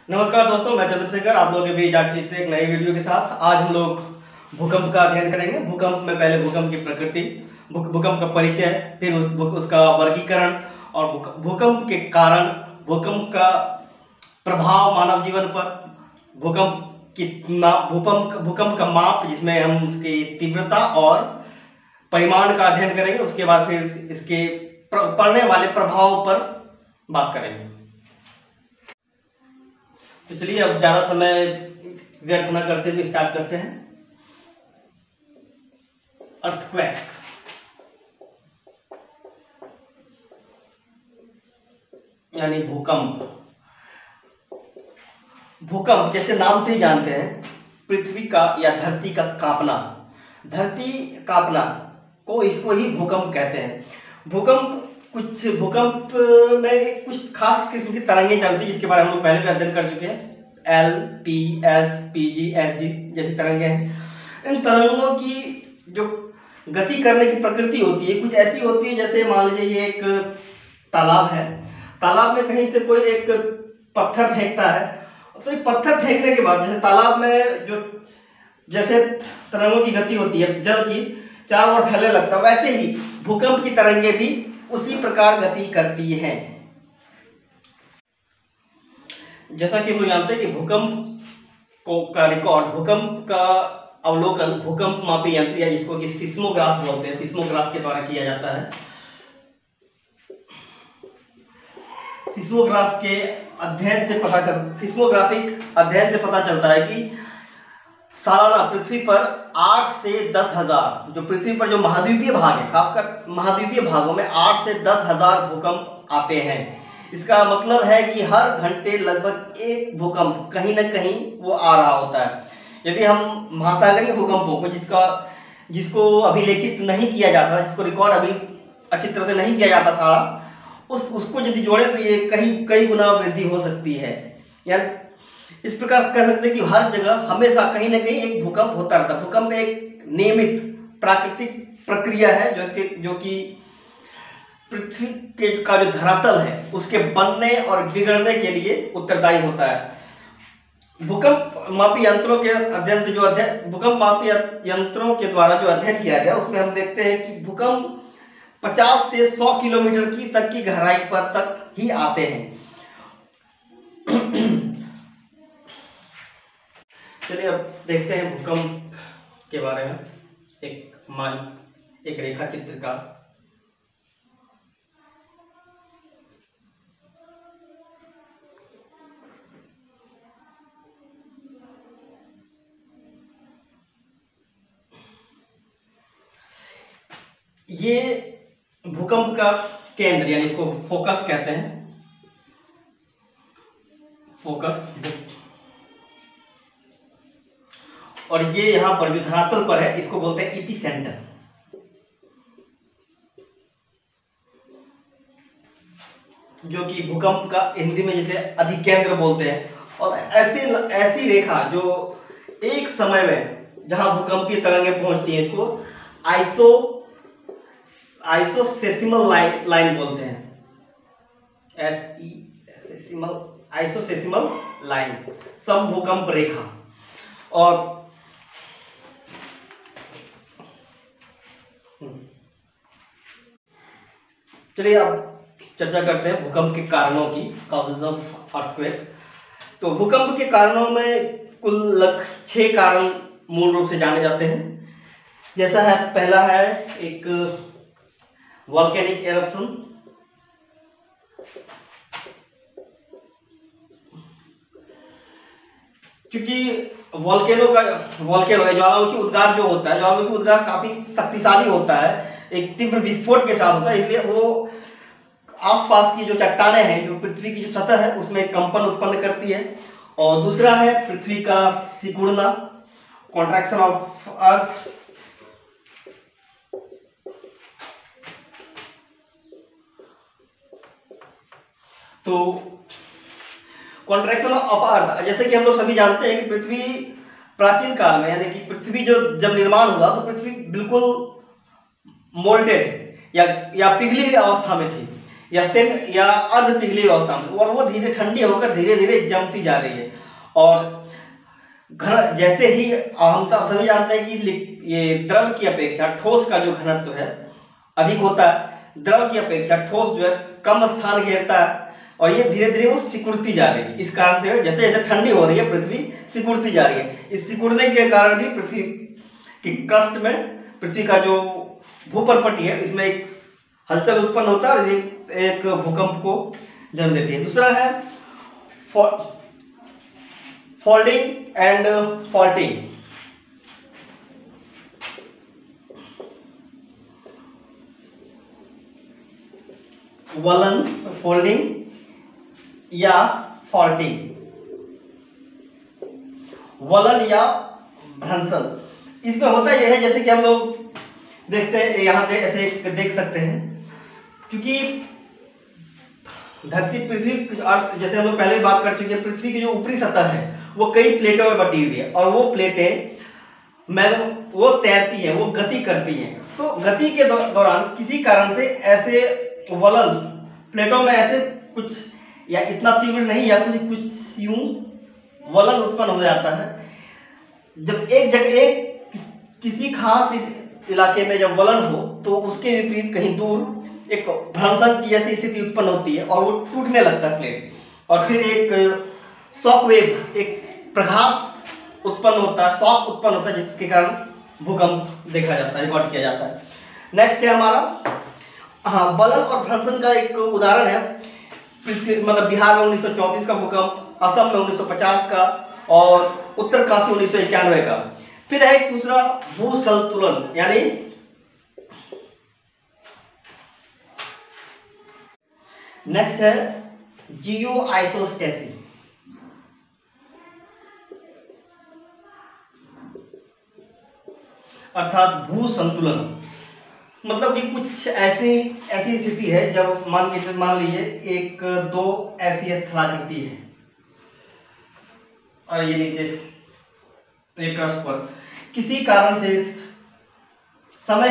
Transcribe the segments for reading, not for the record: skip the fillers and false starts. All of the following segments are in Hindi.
नमस्कार दोस्तों, मैं चंद्रशेखर आप लोगों के बीच आज फिर से एक नई वीडियो के साथ। आज हम लोग भूकंप का अध्ययन करेंगे। भूकंप में पहले भूकंप की प्रकृति, भूकंप का परिचय, फिर उसका वर्गीकरण और भूकंप के कारण, भूकंप का प्रभाव मानव जीवन पर, भूकंप का माप जिसमें हम उसकी तीव्रता और परिमाण का अध्ययन करेंगे। उसके बाद फिर इसके पड़ने वाले प्रभाव पर बात करेंगे। तो चलिए अब ज्यादा समय व्यर्थ न करते हुए स्टार्ट करते हैं। अर्थक्वेक यानी भूकंप। भूकंप जैसे नाम से ही जानते हैं, पृथ्वी का या धरती का कांपना। धरती कांपना को इसको ही भूकंप कहते हैं। भूकंप में कुछ खास किस्म की तरंगें चलती है, जिसके बारे में हम लोग पहले भी अध्ययन कर चुके हैं। L, P, S, P, G, S, G जैसी तरंगें हैं। इन तरंगों की जो गति करने की प्रकृति होती है कुछ ऐसी होती है, जैसे मान लीजिए ये एक तालाब है। तालाब में कहीं से कोई एक पत्थर फेंकता है, तो ये पत्थर फेंकने के बाद जैसे तालाब में जैसे तरंगों की गति होती है जल की, चारों ओर फैलने लगता है, वैसे ही भूकंप की तरंगें भी उसी प्रकार गति करती हैं। जैसा कि हम लोग जानते हैं कि भूकंप का रिकॉर्ड, भूकंप का अवलोकन भूकंप मापी यंत्र या जिसको कि सिस्मोग्राफ बोलते हैं, सिस्मोग्राफ के द्वारा किया जाता है। सिस्मोग्राफिक अध्ययन से पता चलता है कि सालाना पृथ्वी पर 8 से 10,000, जो पृथ्वी पर जो महाद्वीपीय भाग है, खासकर महाद्वीपीय भागों में 8 से 10,000 भूकंप आते हैं। इसका मतलब है कि हर घंटे लगभग एक भूकंप कहीं न कहीं वो आ रहा होता है। यदि हम महासागरीय भूकंपों को जिसको अभिलेखित नहीं किया जाता, जिसको रिकॉर्ड अभी अच्छी तरह से नहीं किया जाता सारा, उसको यदि जोड़े तो ये कई गुना वृद्धि हो सकती है। यानी इस प्रकार कह सकते हैं कि हर जगह हमेशा कहीं न कहीं एक भूकंप होता रहता है। भूकंप एक नियमित प्राकृतिक प्रक्रिया है जो कि पृथ्वी के का जो धरातल है उसके बनने और बिगड़ने के लिए उत्तरदायी होता है। भूकंप मापी यंत्रों के अध्ययन से भूकंप मापी यंत्रों के द्वारा जो अध्ययन किया गया, उसमें हम देखते हैं कि भूकंप 50 से 100 किलोमीटर तक की गहराई पर तक ही आते हैं। चलिए अब देखते हैं भूकंप के बारे में एक रेखा चित्र का। ये भूकंप का केंद्र यानी इसको फोकस कहते हैं। फोकस, और ये यहां पर जो धरातल पर है इसको बोलते हैं एपिसेंटर। जो कि भूकंप का हिंदी में जैसे अधिकेंद्र बोलते हैं। और ऐसी रेखा जो एक समय में जहां भूकंपीय तरंगें पहुंचती हैं, इसको आइसोसेसिमल लाइन बोलते हैं। आइसोसेसिमल लाइन, समभूकंप रेखा। और चलिए अब चर्चा करते हैं भूकंप के कारणों की, कॉजेज ऑफ अर्थक्वेक। तो भूकंप के कारणों में कुल 6 कारण मूल रूप से जाने जाते हैं। जैसा है, पहला है एक वॉल्केनिक एरप्शन। क्योंकि वॉल्केनो ज्वालामुखी उद्गार जो होता है, ज्वालामुखी उद्गार काफी शक्तिशाली होता है, एक तीव्र विस्फोट के साथ होता है, इसलिए वो आसपास की जो चट्टानें हैं, जो पृथ्वी की जो सतह है उसमें कंपन उत्पन्न करती है। और दूसरा है पृथ्वी का सिकुड़ना, कॉन्ट्रैक्शन ऑफ अर्थ। तो कॉन्ट्रैक्शन ऑफ अर्थ, जैसे कि हम लोग सभी जानते हैं कि पृथ्वी प्राचीन काल में, यानी कि पृथ्वी जब निर्माण हुआ तो पृथ्वी बिल्कुल मोल्टेड या पिघली हुई अवस्था में थी। या सेम या अर्ध पिघली हुआ सामग्री, और वो धीरे ठंडी होकर धीरे धीरे जमती जा रही है। और घन जैसे ही हम सब सभी जानते हैं कि ये द्रव की अपेक्षा ठोस का जो घनत्व है अधिक होता है, द्रव की अपेक्षा ठोस जो है कम स्थान घेरता है, और ये धीरे धीरे वो सिकुड़ती जा रही है। इस कारण से जैसे जैसे ठंडी हो रही है पृथ्वी सिकुड़ती जा रही है। इस सिकुड़ने के कारण भी पृथ्वी की क्रस्ट में, पृथ्वी का जो भूपरपटी है इसमें एक हलचल उत्पन्न होता है और एक भूकंप को जन्म देती है। दूसरा है फोल्डिंग एंड फॉल्टिंग। वलन, फोल्डिंग या फॉल्टिंग। वलन या भ्रंशन, इसमें होता यह है जैसे कि हम लोग देखते हैं यहाँ ऐसे देख सकते हैं, क्योंकि धरती पृथ्वी अर्थ जैसे हम लोग पहले बात कर चुके हैं, पृथ्वी की जो ऊपरी सतह है वो कई प्लेटों में बटी हुई है, और वो प्लेटें वो तैरती हैं, वो गति करती हैं। तो गति के दौरान किसी कारण से ऐसे वलन प्लेटों में ऐसे कुछ या इतना तीव्र नहीं या कुछ यूं वलन उत्पन्न हो जाता है। जब एक जगह किसी खास इलाके में जब वलन हो तो उसके विपरीत कहीं दूर एक भ्रंशन की जैसी स्थिति उत्पन्न होती है और वो टूटने लगता है प्लेट, और फिर एक शॉक वेव, एक प्रघात उत्पन्न होता है, शॉक उत्पन्न होता है, जिसके कारण भूकंप देखा जाता है, रिकॉर्ड किया जाता है। नेक्स्ट है हमारा वलन और भ्रंशन का एक उदाहरण है मतलब बिहार में 1934 का भूकंप, असम में 1950 का और उत्तरकाशी 1991 का। फिर है एक दूसरा भूसंतुलन, यानी नेक्स्ट है जियो आइसोस्टेसिस। अर्थात भूसंतुलन मतलब कि कुछ ऐसी स्थिति है जब मान लीजिए एक दो ऐसी स्थलाकृति है और ये नीचे एक क्रस्ट पर किसी कारण से समय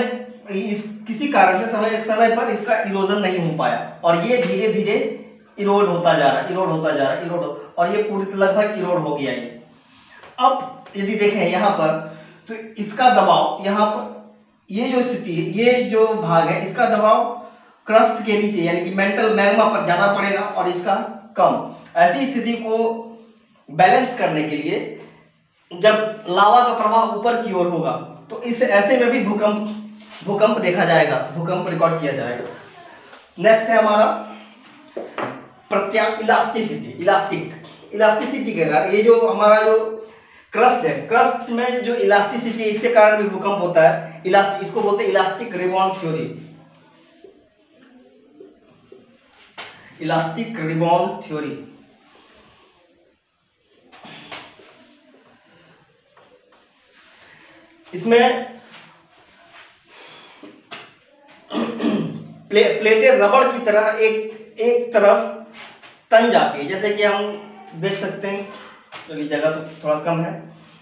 पर इसका इरोजन नहीं हो पाया और ये धीरे धीरे इरोड होता जा रहा और ये पूरी लगभग इरोड हो गया है। अब यदि देखें यहाँ पर तो इसका दबाव यहाँ पर ये जो स्थिति है, ये जो भाग है, इसका दबाव क्रस्ट के नीचे यानी कि मेंटल मैग्मा पर ज्यादा पड़ेगा और इसका कम। ऐसी स्थिति को बैलेंस करने के लिए जब लावा का प्रवाह ऊपर की ओर होगा तो इस ऐसे में भी भूकंप देखा जाएगा, भूकंप रिकॉर्ड किया जाएगा। नेक्स्ट है हमारा इलास्टिसिटी के कारण ये जो हमारा जो क्रस्ट है, क्रस्ट में जो इलास्टिसिटी है इसके कारण भी भूकंप होता है। इसको बोलते हैं elastic rebound theory. Elastic rebound theory इसमें प्लेटें रबड़ की तरह एक तरफ तन जाती है, जैसे कि हम देख सकते हैं। चलिए जगह तो थोड़ा कम है,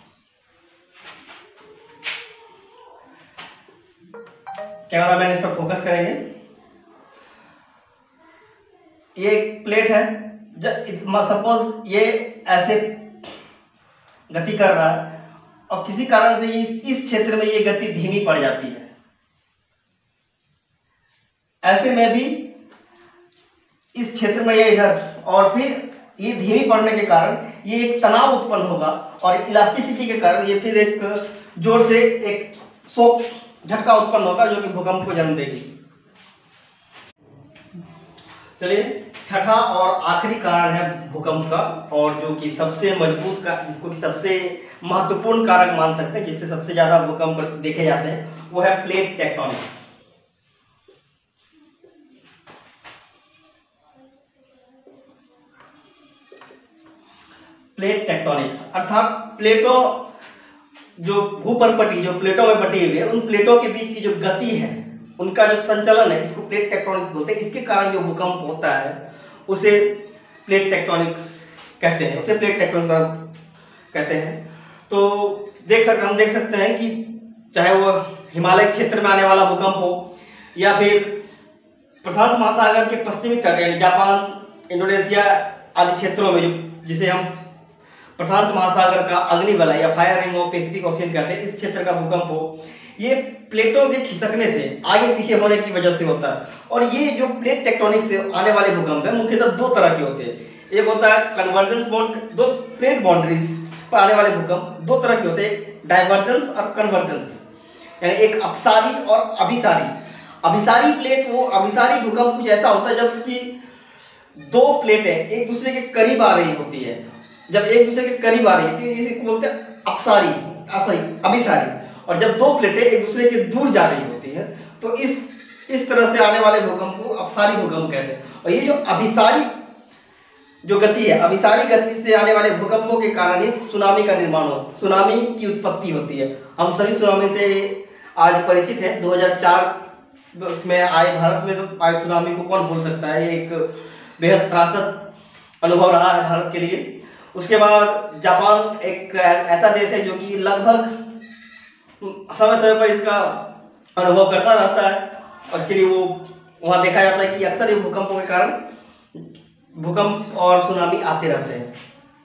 कैमरामैन इस पर फोकस करेंगे। ये एक प्लेट है, सपोज ये ऐसे गति कर रहा है और किसी कारण से इस क्षेत्र में ये गति धीमी पड़ जाती है। ऐसे में भी इस क्षेत्र में ये इधर और फिर ये धीमी पड़ने के कारण ये एक तनाव उत्पन्न होगा और इलास्टिसिटी के कारण ये फिर एक जोर से एक शॉक झटका उत्पन्न होगा जो कि भूकंप को जन्म देगी। चलिए छठा और आखिरी कारण है भूकंप का, और जो कि सबसे मजबूत का, जिसको कि सबसे महत्वपूर्ण कारक मान सकते हैं, जिससे सबसे ज्यादा भूकंप देखे जाते हैं, वो है प्लेट टेक्टोनिक्स। प्लेट टेक्टोनिक्स अर्थात प्लेटों जो भूपरपटी जो प्लेटों में बटी हुई है, उन प्लेटों के बीच की जो गति है, उनका जो संचलन है, इसको प्लेट टेक्टोनिक्स बोलते हैं। इसके कारण जो भूकंप होता है उसे प्लेट टेक्टोनिक्स कहते हैं, उसे प्लेट टेक्टोनिक्स कहते हैं। तो हम देख सकते हैं कि चाहे वो हिमालय क्षेत्र में आने वाला भूकंप हो या फिर प्रशांत महासागर के पश्चिमी तट यानी जापान, इंडोनेशिया आदि क्षेत्रों में जो जिसे हम प्रशांत महासागर का अग्निवलय या fire ring of Pacific Ocean कहते हैं, इस क्षेत्र का भूकंप हो, ये प्लेटों के खिसकने से आगे पीछे होने की वजह से होता है। और ये जो प्लेट टेक्टोनिक से आने वाले भूकंप है मुख्यतः दो तरह के होते हैं। एक होता है कन्वर्जेंस बॉन्ड, दो प्लेट बाउंड्रीज पर आने वाले भूकंप दो तरह के होते हैं, डाइवर्जेंस और कन्वर्जेंस, यानी एक अपसारी और अभिसारी। अभिसारी प्लेट वो अभिसारी भूकंप कुछ ऐसा होता है जबकि दो प्लेटें एक दूसरे के करीब आ रही होती है। जब एक दूसरे के करीब आ रही है तो इसे बोलते हैं अभिसारी, और जब दो प्लेटें एक दूसरे के दूर जा रही होती है तो इस तरह से आने वाले भूकंप को अपसारी भूकंप कहते हैं। और ये जो अभिसारी जो गति है, अभिसारी गति से आने वाले भूकंपों के कारण ही सुनामी का निर्माण हो, सुनामी की उत्पत्ति होती है। हम सभी सुनामी से आज परिचित हैं। 2004 में आए, भारत में तो आए सुनामी को कौन भूल सकता है। ये एक बेहद त्रासद अनुभव रहा है भारत के लिए। उसके बाद जापान एक ऐसा देश है जो कि लगभग समय समय पर इसका अनुभव करता रहता है, और इसके लिए वो वहां देखा जाता है कि अक्सर ये भूकंपों के कारण भूकंप और सुनामी आते रहते हैं।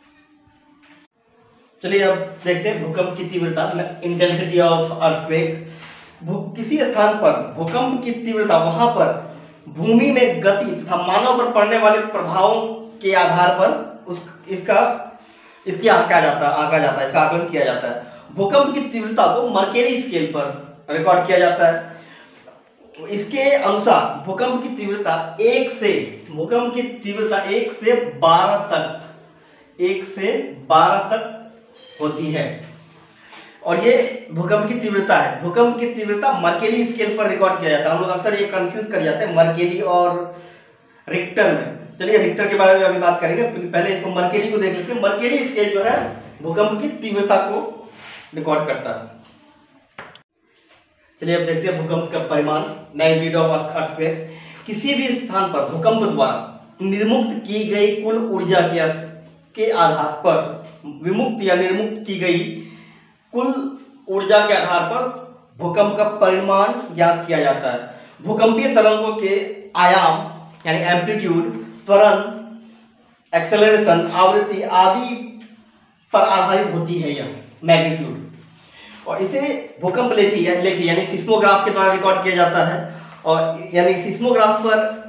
चलिए अब देखते हैं भूकंप की तीव्रता, इंटेंसिटी ऑफ अर्थक्वेक। किसी स्थान पर भूकंप की तीव्रता वहां पर भूमि में गति तथा मानव पर पड़ने वाले प्रभावों के आधार पर इसका आंका जाता है, इसका आकलन किया जाता है। भूकंप की तीव्रता को मर्केली स्केल पर रिकॉर्ड किया जाता है। इसके अनुसार भूकंप की तीव्रता 1 से 12 तक होती है। और ये भूकंप की तीव्रता है। भूकंप की तीव्रता मर्केली स्केल पर रिकॉर्ड किया जाता है। हम लोग अक्सर ये कंफ्यूज कर जाते हैं मर्केली और रिक्टर में। चलिए रिक्टर के बारे में अभी बात करेंगे, पहले इसको मर्केली को देख लेते हैं। मर्केली स्केल जो है भूकंप की तीव्रता को रिकॉर्ड करता है। चलिए अब देखते हैं भूकंप का परिमाण, मैग्नीट्यूड ऑफ अर्थक्वेक। किसी भी स्थान पर भूकंप द्वारा निर्मुक्त की गई कुल ऊर्जा के आधार पर, विमुक्त या निर्मुक्त की गई कुल ऊर्जा के आधार पर भूकंप का परिमाण ज्ञात किया जाता है। भूकंपीय तरंगों के आयाम यानी एम्पलीट्यूड, त्वरण, एक्सेलरेशन, आवृत्ति आदि पर आधारित होती है यह मैग्नीट्यूड। और इसे भूकंप लेखी यानी सिस्मोग्राफ के द्वारा रिकॉर्ड किया जाता है। और यानी सिस्मोग्राफ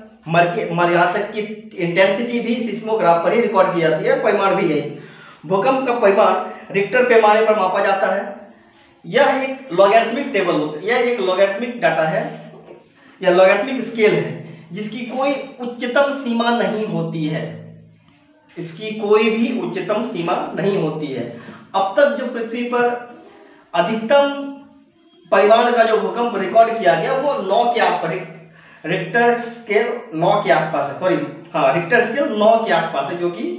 पर यहाँ तक की इंटेंसिटी भी सिस्मोग्राफ पर ही रिकॉर्ड की जाती है, परिमाण भी है। भूकंप का परिमाण रिक्टर पैमाने पर मापा जाता है। यह एक लॉगरिथमिक टेबल होता है, यह एक लॉगरिथमिक डाटा है, यह लॉगरिथमिक स्केल है जिसकी कोई उच्चतम सीमा नहीं होती है। इसकी कोई भी उच्चतम सीमा नहीं होती है। अब तक जो पृथ्वी पर अधिकतम परिमाण का जो भूकंप रिकॉर्ड किया गया वो 9 के आसपास, रिक्टर स्केल 9 के आसपास है, रिक्टर स्केल 9 के आसपास है, जो कि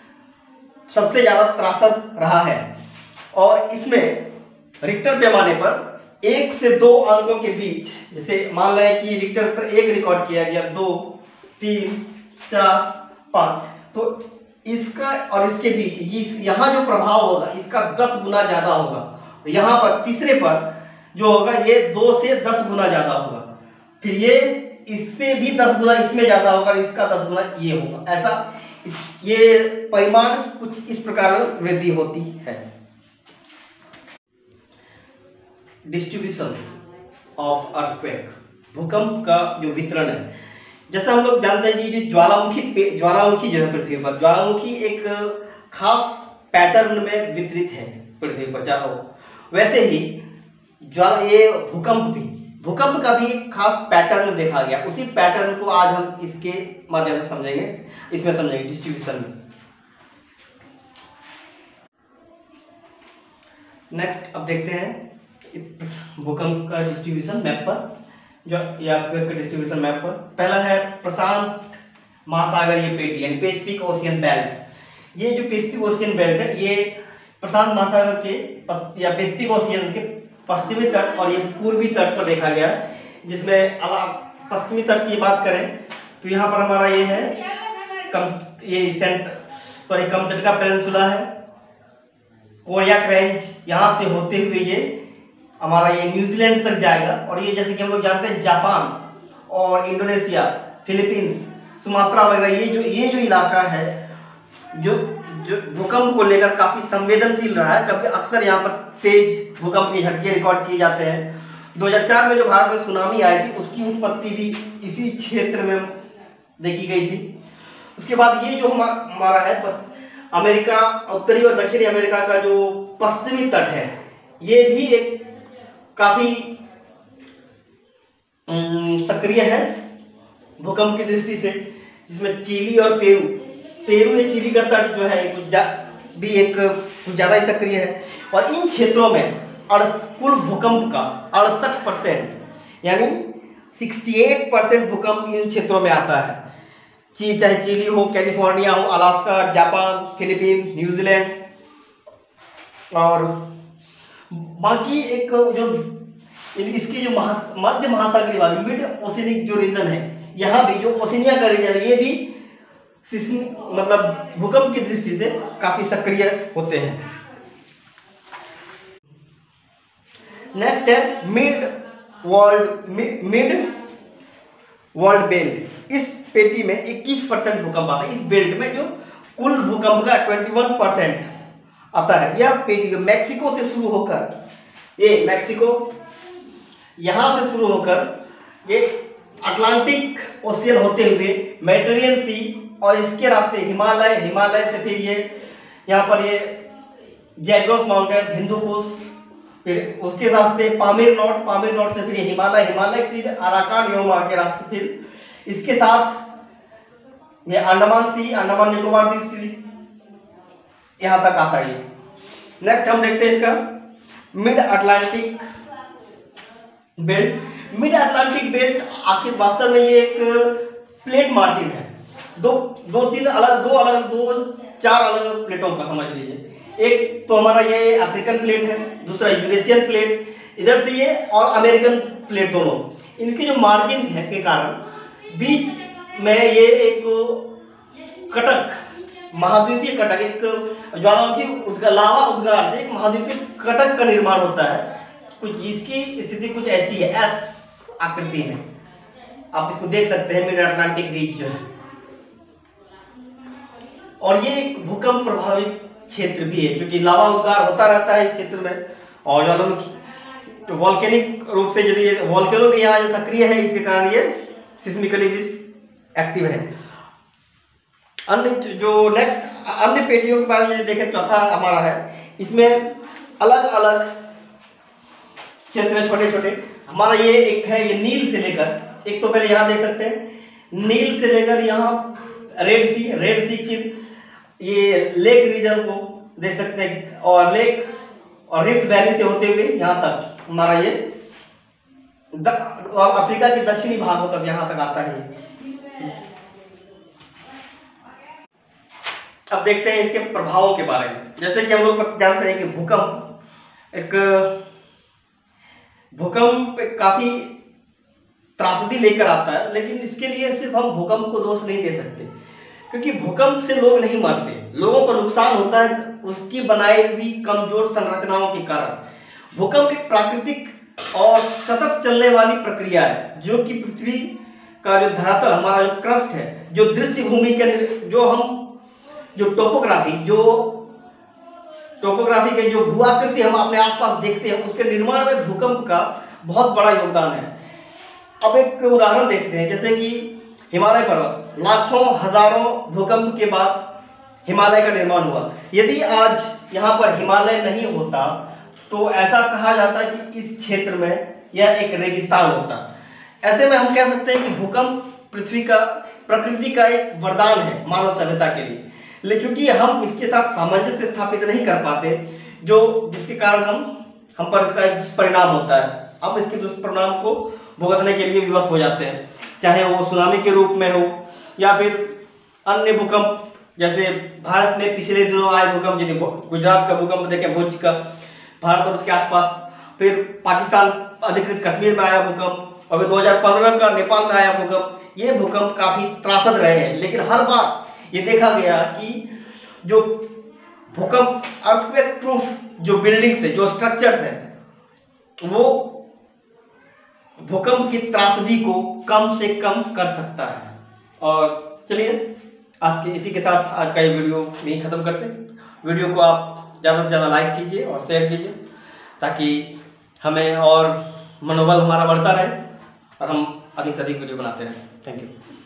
सबसे ज्यादा त्रासद रहा है। और इसमें रिक्टर पैमाने पर 1 से 2 अंकों के बीच, जैसे मान लें कि रिक्टर पर 1 रिकॉर्ड किया गया, 2, 3, 4, 5, तो इसका और इसके बीच यहाँ जो प्रभाव होगा इसका 10 गुना ज्यादा होगा। यहाँ पर तीसरे पर जो होगा ये 2 से 10 गुना ज्यादा होगा, फिर ये इससे भी 10 गुना इसमें ज्यादा होगा, इसका 10 गुना ये होगा। ऐसा ये परिमाण कुछ इस प्रकार वृद्धि होती है। डिस्ट्रीब्यूशन ऑफ अर्थक्वेक, भूकंप का जो वितरण है। जैसा हम लोग जानते हैं कि जो ज्वालामुखी जो है पृथ्वी पर, ज्वालामुखी एक खास पैटर्न में वितरित है पृथ्वी पर चारों, वैसे ही ये भूकंप का भी एक खास पैटर्न देखा गया। उसी पैटर्न को आज हम इसके माध्यम से समझेंगे, डिस्ट्रीब्यूशन में। नेक्स्ट अब देखते हैं भूकंप का डिस्ट्रीब्यूशन मैप पर, जो अर्थक्वेक का डिस्ट्रीब्यूशन मैप पर। पहला है प्रशांत महासागरीय पेटी यानी पैसिफिक ओशियन बेल्ट। ये जो पैसिफिक ओशियन बेल्ट है ये प्रशांत महासागर के या पैसिफिक ओशियन के पश्चिमी तट और ये पूर्वी तट पर देखा गया है। जिसमें पश्चिमी तट की बात करें तो यहाँ पर हमारा ये है कमचटका पेनिनसुला है, कोरियाक रेंज, यहाँ से होते हुए ये हमारा ये न्यूजीलैंड तक जाएगा। और ये जैसे कि हम लोग जानते हैं जापान और इंडोनेशिया फिलीपींस, सुमात्रा वगैरह, ये जो इलाका है जो जो भूकंप को लेकर काफी संवेदनशील रहा है। कभी अक्सर यहाँ पर तेज भूकंप के झटके रिकॉर्ड किए जाते हैं। 2004 में जो भारत में सुनामी आई थी उसकी उत्पत्ति भी इसी क्षेत्र में देखी गई थी। उसके बाद ये जो हमारा है अमेरिका, उत्तरी और दक्षिणी अमेरिका का जो पश्चिमी तट है, ये भी एक काफी सक्रिय है भूकंप की दृष्टि से, जिसमें चिली और पेरू या चिली का तट जो है कुछ ज्यादा ही सक्रिय है। और इन क्षेत्रों में कुल भूकंप का 68% यानी 68% भूकंप इन क्षेत्रों में आता है। चाहे चिली हो, कैलिफोर्निया हो, अलास्का, जापान, फिलीपींस, न्यूजीलैंड और बाकी एक जो इसकी जो मध्य महासागरीय वाली मिड ओशिनिक जो रीजन है, यहाँ भी जो ओशिनिया का रीजन है, ये भी मतलब भूकंप की दृष्टि से काफी सक्रिय होते हैं। नेक्स्ट है मिड वर्ल्ड बेल्ट। इस पेटी में 21% भूकंप आता है। इस बेल्ट में जो कुल भूकंप का 21% आता है। यह पेटी मैक्सिको से शुरू होकर, ये मैक्सिको यहां से शुरू होकर ये अटलांटिक ओशियन होते हुए मेडिटेरियन सी और इसके रास्ते हिमालय से फिर ये यहाँ पर ये जैग्रोस माउंटेन, हिंदू कुश, फिर उसके रास्ते पामीर नोट से फिर हिमालय फिर अराकान योमा के रास्ते, फिर इसके साथ ये अंडमान निकोबार द्वीप सीरीज यहां तक आता है। नेक्स्ट हम देखते हैं इसका mid Atlantic belt. Mid Atlantic belt आखिर वास्तव में ये एक प्लेट मार्जिन है, चार अलग प्लेटों का समझ लीजिए। एक तो हमारा ये अफ्रीकन प्लेट है, दूसरा यूरेशियन प्लेट, इधर से ये और अमेरिकन प्लेट, दोनों इनकी जो मार्जिन है के कारण बीच में ये एक कटक, महाद्वीपीय कटक, एक ज्वालामुखी लावा उद्गार से एक महाद्वीपीय कटक का निर्माण होता है। कुछ इसकी स्थिति कुछ ऐसी है, एस आकृति में, आप इसको देख सकते हैं मिड अटलांटिक रीज जो है। और ये एक भूकंप प्रभावित क्षेत्र भी है क्योंकि लावा उद्गार होता रहता है इस क्षेत्र में, और ज्वालामुखी वॉल्केनिक रूप से यदि वॉल्केनो भी यहाँ सक्रिय है, इसके कारण ये सिस्मिकली एक्टिव है। अन्य पेटियों के बारे में देखें, चौथा हमारा है, इसमें अलग अलग क्षेत्र छोटे छोटे। हमारा ये एक है, ये नील से लेकर, एक तो पहले यहाँ देख सकते हैं नील से लेकर यहाँ रेड सी की ये लेक रीजन को देख सकते हैं, और लेक और रिफ्ट वैली से होते हुए यहाँ तक हमारा ये अफ्रीका के दक्षिणी भागों तक यहाँ तक आता है। अब देखते हैं इसके प्रभावों के बारे में। जैसे कि हम लोग जानते हैं कि भूकंप काफी त्रासदी लेकर आता है, लेकिन इसके लिए सिर्फ हम भूकंप को दोष नहीं दे सकते, क्योंकि भूकंप से लोग नहीं मरते, लोगों को नुकसान होता है उसकी बनाई हुई कमजोर संरचनाओं के कारण। भूकंप एक प्राकृतिक और सतत चलने वाली प्रक्रिया है, जो कि पृथ्वी का जो धरातल, हमारा जो क्रस्ट है, जो दृश्य भूमि के जो टोपोग्राफी के जो भूआकृति हम अपने आसपास देखते हैं, उसके निर्माण में भूकंप का बहुत बड़ा योगदान है। अब एक उदाहरण देखते हैं, जैसे कि हिमालय पर्वत, लाखों हजारों भूकंप के बाद हिमालय का निर्माण हुआ। यदि आज यहाँ पर हिमालय नहीं होता तो ऐसा कहा जाता है कि इस क्षेत्र में यह एक रेगिस्तान होता। ऐसे में हम कह सकते हैं कि भूकंप प्रकृति का एक वरदान है मानव सभ्यता के लिए, लेकिन क्योंकि हम इसके साथ सामंजस्य स्थापित नहीं कर पाते, जिसके कारण हम पर इसका एक दुष्परिणाम होता है। हम इसके दुष्परिणाम को भुगतने के लिए विवश हो जाते हैं, चाहे वो सुनामी के रूप में हो या फिर अन्य भूकंप, जैसे भारत में पिछले दिनों आए भूकंप, यदि गुजरात का भूकंप देखें, भुज का, भारत और उसके आसपास, फिर पाकिस्तान अधिकृत कश्मीर में आया भूकंप, और 2015 का नेपाल में आया भूकंप। ये भूकंप काफी त्रासद रहे हैं, लेकिन हर बार ये देखा गया कि जो भूकंप अर्थक्वेक प्रूफ जो बिल्डिंग्स है, जो स्ट्रक्चर्स है, वो भूकंप की त्रासदी को कम से कम कर सकता है। और चलिए आज के इसी के साथ आज का ये वीडियो यहीं ख़त्म करते हैं। वीडियो को आप ज़्यादा से ज़्यादा लाइक कीजिए और शेयर कीजिए ताकि हमें और मनोबल हमारा बढ़ता रहे और हम अधिक से अधिक वीडियो बनाते रहें। Thank you.